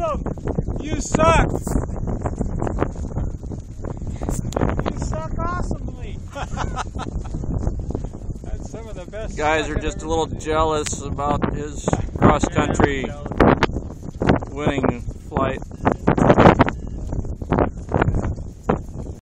awesome! You suck! You suck awesomely! That's some of the best. Guys are just a little jealous about his cross-country winning